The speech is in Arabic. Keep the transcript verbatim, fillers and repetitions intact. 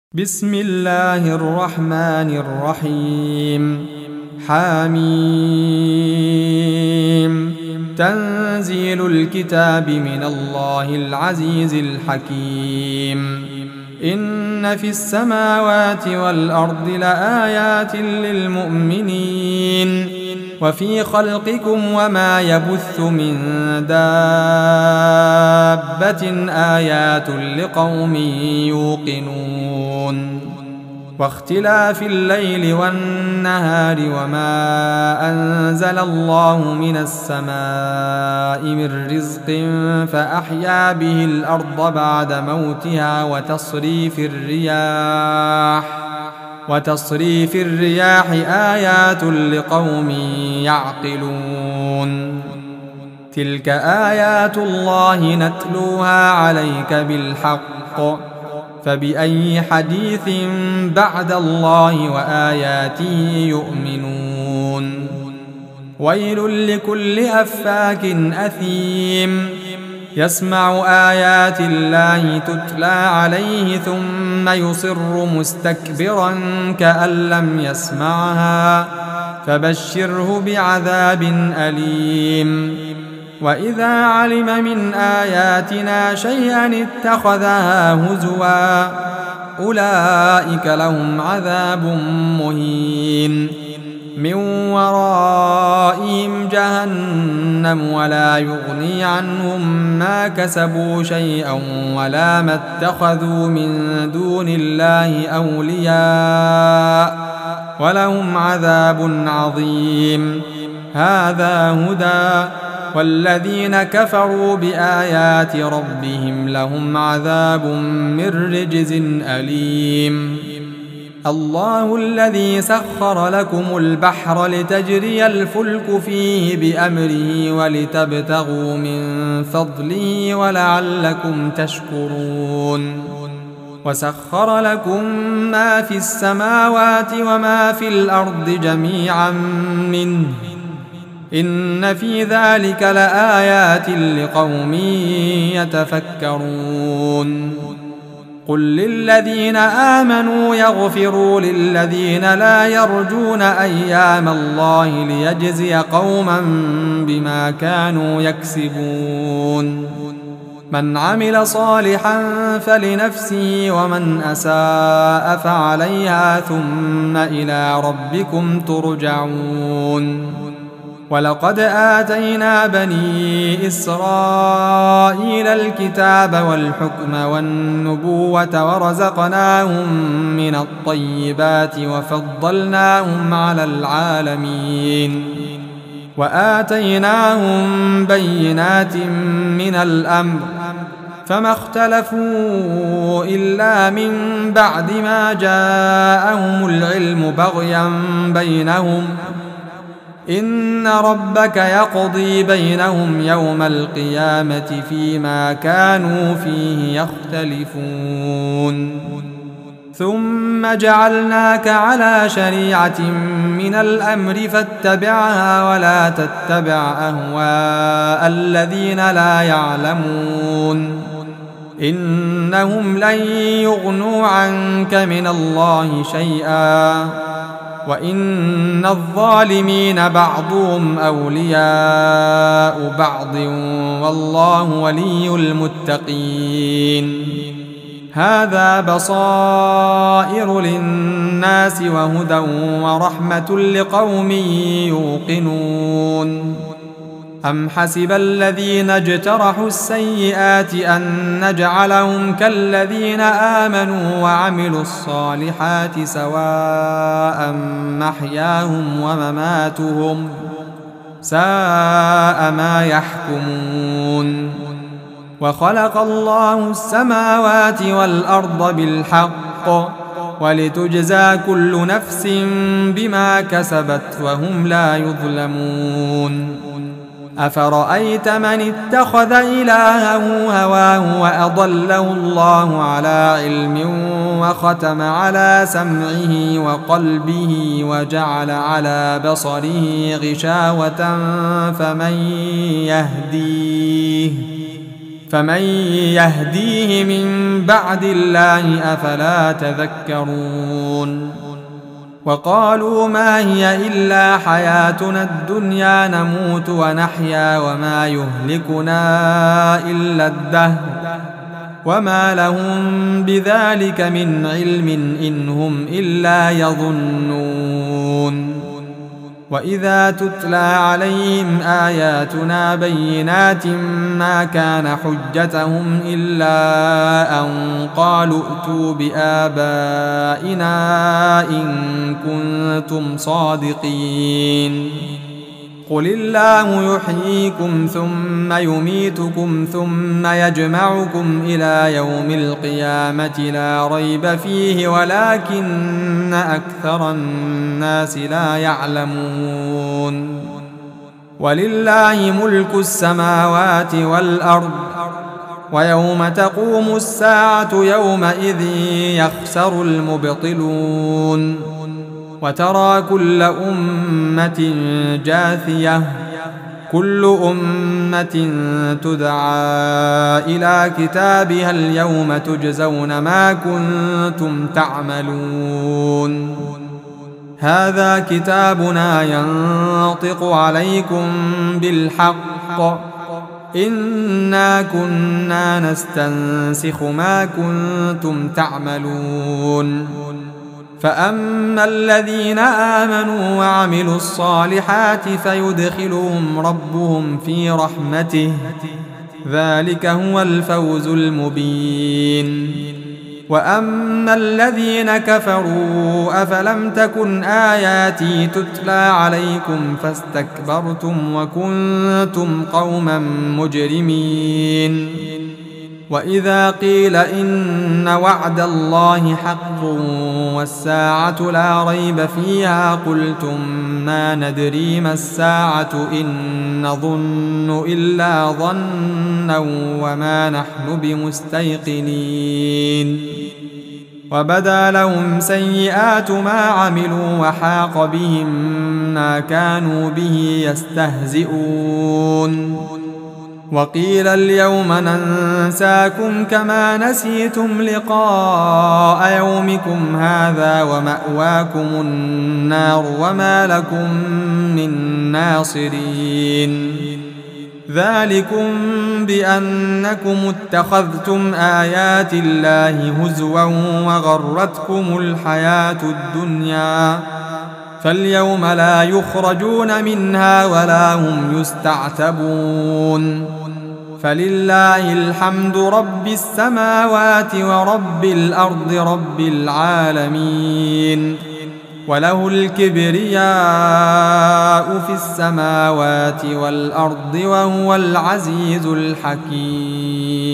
بسم الله الرحمن الرحيم. حميم. تنزيل الكتاب من الله العزيز الحكيم. إن في السماوات والأرض لآيات للمؤمنين وفي خلقكم وما يبث من دابة آيات لقوم يوقنون. واختلاف الليل والنهار وما أنزل الله من السماء من رزق فأحيا به الأرض بعد موتها وتصريف الرياح وتصريف الرياح آيات لقوم يعقلون. تلك آيات الله نتلوها عليك بالحق فبأي حديث بعد الله وآياته يؤمنون. ويل لكل أفاك أثيم يسمع آيات الله تتلى عليه ثم يصر مستكبرا كأن لم يسمعها فبشره بعذاب أليم. وإذا علم من آياتنا شيئا اتخذها هزوا أولئك لهم عذاب مهين من ورائهم جهنم ولا يغني عنهم ما كسبوا شيئا ولا ما اتخذوا من دون الله أولياء ولهم عذاب عظيم. هذا هدى والذين كفروا بآيات ربهم لهم عذاب من رجز أليم. الله الذي سخر لكم البحر لتجري الفلك فيه بأمره ولتبتغوا من فضله ولعلكم تشكرون. وسخر لكم ما في السماوات وما في الأرض جميعا منه إن في ذلك لآيات لقوم يتفكرون. قل للذين آمنوا يغفروا للذين لا يرجون أيام الله ليجزي قوما بما كانوا يكسبون. من عمل صالحا فلنفسه ومن أساء فعليها ثم إلى ربكم ترجعون. ولقد آتينا بني إسرائيل الكتاب والحكم والنبوة ورزقناهم من الطيبات وفضلناهم على العالمين وآتيناهم بينات من الأمر فما اختلفوا إلا من بعد ما جاءهم العلم بغيا بينهم إن ربك يقضي بينهم يوم القيامة فيما كانوا فيه يختلفون. ثم جعلناك على شريعة من الأمر فاتبعها ولا تتبع أهواء الذين لا يعلمون إنهم لن يغنوا عنك من الله شيئا وإن الظالمين بعضهم أولياء بعض والله ولي المتقين. هذا بصائر للناس وهدى ورحمة لقوم يوقنون. أم حسب الذين اجترحوا السيئات أن نجعلهم كالذين آمنوا وعملوا الصالحات سواء محياهم ومماتهم ساء ما يحكمون. وخلق الله السماوات والأرض بالحق ولتجزى كل نفس بما كسبت وهم لا يظلمون. أفرأيت من اتخذ إلهه هواه وأضله الله على علم وختم على سمعه وقلبه وجعل على بصره غشاوة فمن يهديه فمن يهديه من بعد الله أفلا تذكرون وقالوا ما هي إلا حياتنا الدنيا نموت ونحيا وما يهلكنا إلا الدهر وما لهم بذلك من علم إن هم إلا يظنون وإذا تتلى عليهم آياتنا بينات ما كان حجتهم إلا أن قالوا ائتوا بآبائنا إن كنتم صادقين قل الله يحييكم ثم يميتكم ثم يجمعكم إلى يوم القيامة لا ريب فيه ولكن أكثر الناس لا يعلمون ولله ملك السماوات والأرض ويوم تقوم الساعة يومئذ يخسر المبطلون وترى كل أمة جاثية كل أمة تدعى إلى كتابها اليوم تجزون ما كنتم تعملون هذا كتابنا ينطق عليكم بالحق إنا كنا نستنسخ ما كنتم تعملون فأما الذين آمنوا وعملوا الصالحات فيدخلهم ربهم في رحمته ذلك هو الفوز المبين وأما الذين كفروا أفلم تكن آياتي تتلى عليكم فاستكبرتم وكنتم قوما مجرمين وإذا قيل إن وعد الله حق والساعة لا ريب فيها قلتم ما ندري ما الساعة إن نظن إلا ظنا وما نحن بمستيقنين وبدا لهم سيئات ما عملوا وحاق بهم ما كانوا به يستهزئون وقيل اليوم ننساكم كما نسيتم لقاء يومكم هذا ومأواكم النار وما لكم من ناصرين ذلكم بأنكم اتخذتم آيات الله هزوا وغرتكم الحياة الدنيا فاليوم لا يخرجون منها ولا هم يستعتبون فلله الحمد رب السماوات ورب الأرض رب العالمين وله الكبرياء في السماوات والأرض وهو العزيز الحكيم.